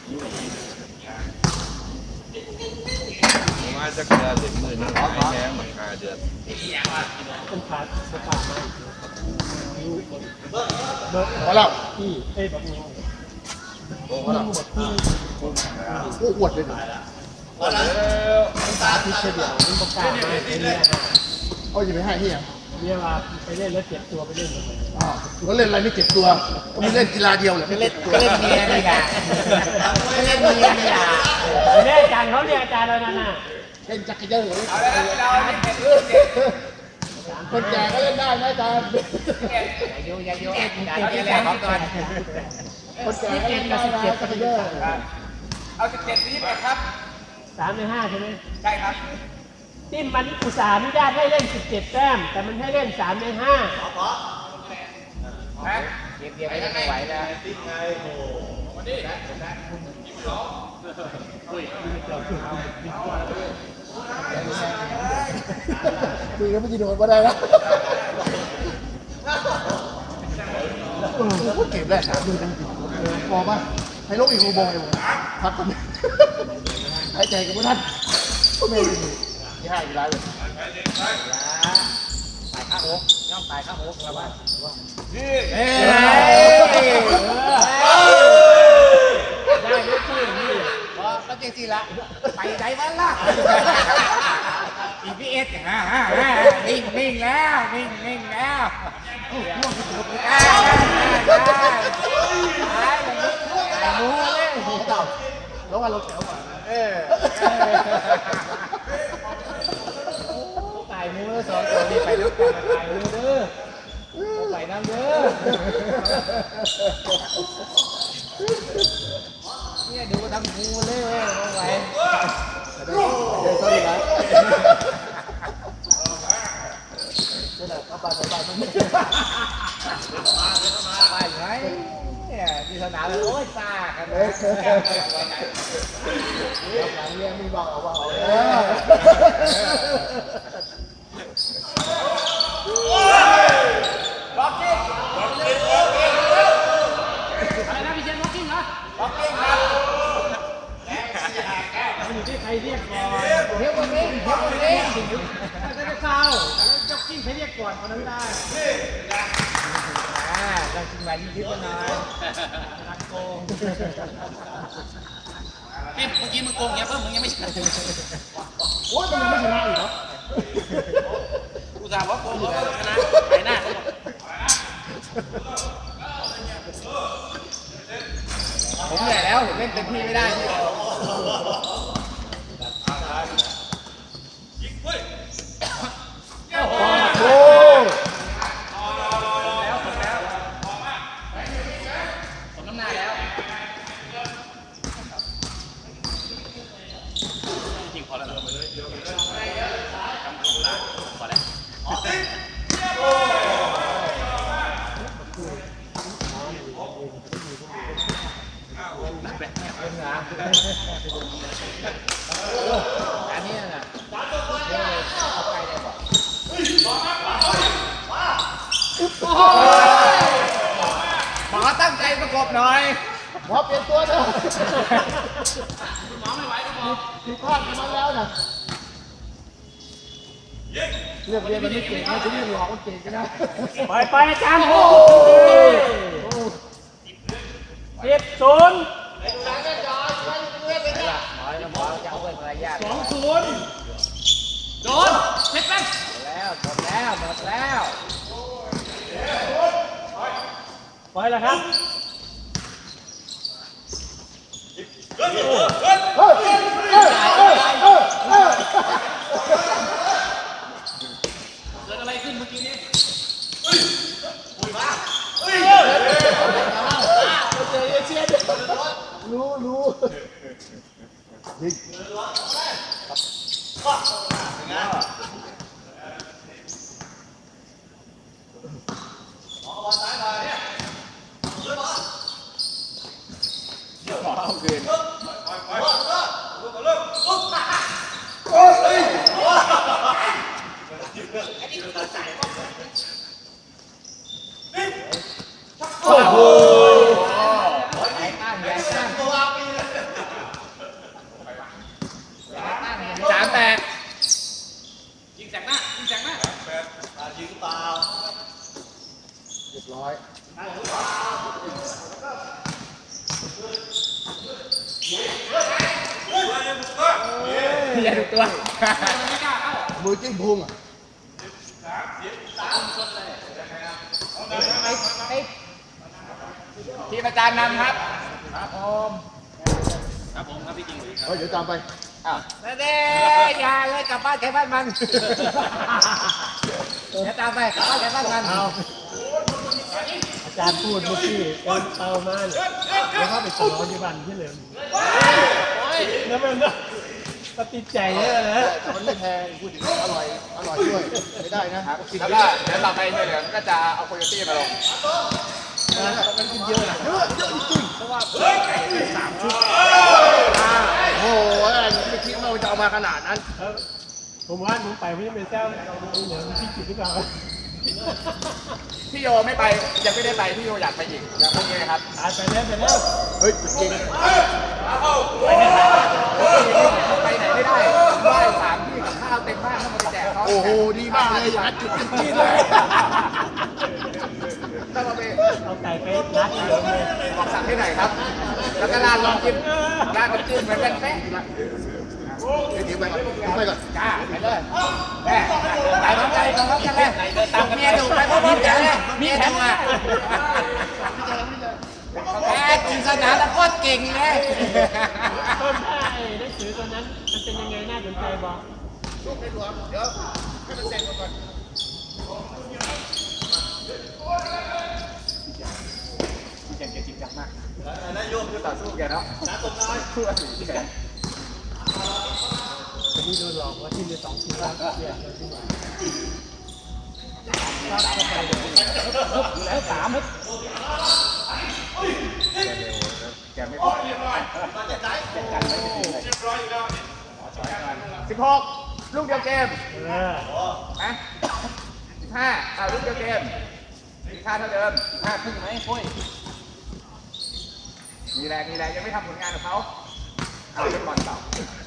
มาจะเกลือเด็กมือนี่หายแย้งเหมือน5 เดือนเป็นขาดเป็นขาดมากพอแล้วพี่แบบนี้พอแล้วโอ้อวดเลยหนูตาพิเศษเดียวมันประกาศมาเป็นเนี่ยเอาอย่าไปให้ที่ยังเนี่ยว่าไปเล่นแล้วเจ็บตัวไปเล่นก็เล่นอะไรไม่เจ็บตัวก็ไม่เล่นกีฬาเดียวเหรอไม่เล่นก็เล่นเมียนี่แหละก็เล่นเมียนี่แหละเนี่ยอาจารย์เขาเรียกอาจารย์อะไรนั่นน่ะเล่นจักรยานคนแก่ก็เล่นได้นะอาจารย์อย่าโยอาจารย์นี่แหละของก่อนคนแก่ก็เล่นได้นะจักรยานเอา17 21ครับ 3 ใน 5ใช่ไหมใช่ครับที่มันอุตส่าห์อนุญาตให้เล่น17 แต้มแต่มันให้เล่น3 ใน 5 เก็บไม่ไหวแล้วคุยกันไม่จีโดนมาได้แล้วพูดเก็บแรกถามดูจังพอป่ะให้ลบอีกโบเลยพักกันหายใจกับพวกท่านก็ไม่ดีที่ห้าอยู่ได้เลยตายข้างอกย่อมตายข้างอกแล้วว่าได้ยกที่นี่ก็เจ๊สิละไปไหนบ้างล่ะEPS นิ่งแล้วนิ่งแล้วมูเลยแล้วว่าเราแถวก่อนตายมือ2 ตัวนี้ไปแล้วกันตายมือเด้อไปน้ำเด้อเนี่ยดูทำงูเลยมองไหวเดี๋ยวก็ดีนะนี่แหละเข้าไปมันไม่ไปไหนเนี่ยที่สนามเลยโอ้ยซ่ากันเลยหลังเรียนมีบอกเอาว่าเอาบล็อกกิ้งอะไรนะพี่เชนบล็อกกิ้งเหรอบล็อกกิ้งครับมันอยู่ที่ใครเรียกก่อนเฮ้ยคนนี้ถ้าจะเศร้าจ็อกกิ้งใครเรียกก่อนคนนั้นได้ต้องชิงมายืดๆกันหน่อยรักโกงพี่เมื่อกี้มึงโกงเงี้ยเพิ่มมึงยังไม่ชนะโอ้ยมันยังไม่ชนะอีกเหรอกูถามว่าโกงแล้วชนะไปหน้าเขาหมดผมเหนื่อยแล้วผมเล่นเต็มที่ไม่ได้โอ้อันนี้น่ะหมอตั้งใจประกบหน่อยหมอเปลี่ยนตัวเถอะหมอไม่ไหวก็บอกผิดพลาดมาแล้วนะเรื่องเรียนมันไม่เก่งนะถึงหลอกมันเก่งกันนะไปอาจารย์โอ้10-02-0โดนเช็คกันหมดแล้วปล่อยแล้วครับเกิดอะไรขึ้นเมื่อกี้นี้รู้ยิงเอาคืนโอ้โหใหญ่ตั้งร้อยอย่าดูตัวมือจิ้มพุงอ่ะทีมอาจารย์นำครับครับผมครับพี่จริงเฮ้ยเดี๋ยวตามไปอ้าวนั่นเองอย่าเลยกลับบ้านใครบ้านมันเดี๋ยวตามไปกลับบ้านใครบ้านมันอาจารย์พูดเมื่อกี้การเตามาเนี่ยแล้วเข้าไปสอนอยู่บ้านที่เหลือนั่นมันก็ติดใจเยอะนะแต่มันไม่แพงพูดถึงอร่อยด้วยไม่ได้นะแล้วก็เดี๋ยวต่อไปเหลืองก็จะเอาโคโยตี้มาลงมันกินเยอะนะเยอะจริงเพราะว่า3 ชุดโอ้โหไม่คิดว่าจะเอามาขนาดนั้นผมว่าผมไปไม่ได้เป็นเจ้าเหลือที่จุดหรือเปล่าพี่โยไม่ไปยังไม่ได้ไปพี่โยอยากไปอีกอยากไปยังไงครับไปแล้วเฮ้ยจริงไปไหนไม่ได้ไหว้3 ที่กับข้าวเต็มบ้านต้องมาแจกเขาโอ้โหดีมากเลยอย่างนั้นจุดจีนเลยต้องมาไปเอาไก่ไปรัดเหลือเลยบอกสั่งที่ไหนครับ แล้วก็ร้านลองกินร้านน้ำจิ้มเหมือนกันเป๊ะเดี๋ยวไปก่อนไปก่อนจ้าไปเลยแม่ไปพร้อมกันเลยตามเมียดูไปพร้อมกันเลยเมียดูอ่ะแม่กินสนานแล้วโคตรเก่งเลยต้นท่าหนังสือตัวนั้นมันเป็นยังไงน่าสนใจบอกลูกในหลวงเดี๋ยวให้มันเสร็จก่อนเก่งจริงจังมากนายโยมคือต่อสู้แกเนาะสู้อสูรแกวันนี้โดนหลอกว่าทีมเดียว2 ทีมแล้วเปลี่ยนเลยที่ไหนแล้ว3 แกไม่พอ16 ลูกเดียวเกมนะ15เอาลูกเดียวเกมค่าเท่าเดิม5 ครึ่งไหมปุ้ยมีแรงยังไม่ทำผลงานกับเขาเอาเล่นบอลต่อ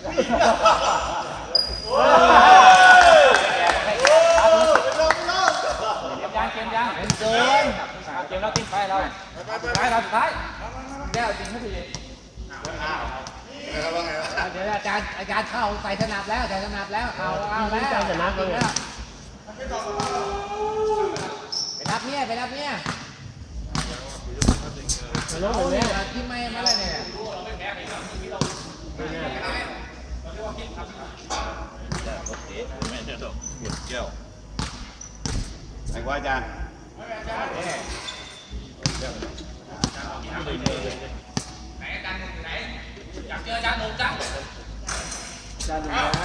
เกมยังเกมเราติ้งไปเราสุดท้ายแก้วจริงไม่ดีเดี๋ยวอาจารย์เข้าใส่สนับแล้วเอาแล้วไปรับเนี่ยไปลงแบบนี้ที่ไม่มาเลยเนี่ยไม่ได้ดอกหมดแก้วไอ้ว่าอาจารย์อยากเจออาจารย์หนุ่มจังอาจารย์หนุ่มนะ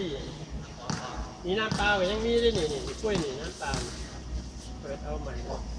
นี่น้ำเปล่ายังมีด้วยนี่กล้วยนี่น้ำเปล่าเปิดเอาใหม่